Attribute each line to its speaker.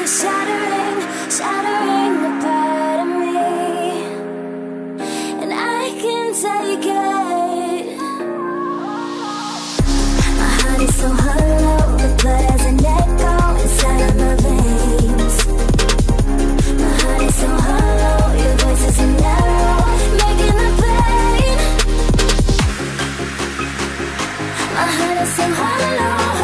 Speaker 1: shattering, shattering a part of me, and I can take it. My heart is so hollow, the blood has an echo inside of my veins. My heart is so hollow, your voice is an arrow, making the pain. My heart is so hollow.